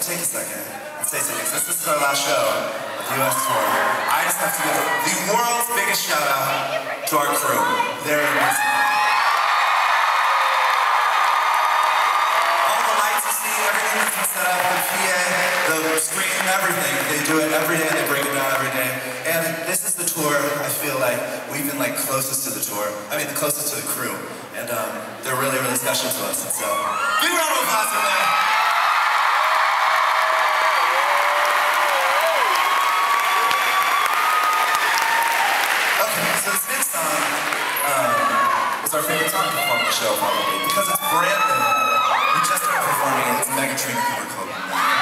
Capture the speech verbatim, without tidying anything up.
take a second and say something. Since this is our last show of the U S tour, I just have to give the world's biggest shout out to our crew. They're amazing. All the lights you see, everything that's been set up, the P A, the screen, everything. They do it every day, they break it down every day. And this is the tour, I feel like, we've been like closest to the tour. I mean, the closest to the crew. And um, they're really, really special to us. And so, big round of applause for them. Okay, so this next song um, is our favorite song to perform on the show, probably, because it's brand new. We just started performing it. It's a Meghan Trainor cover called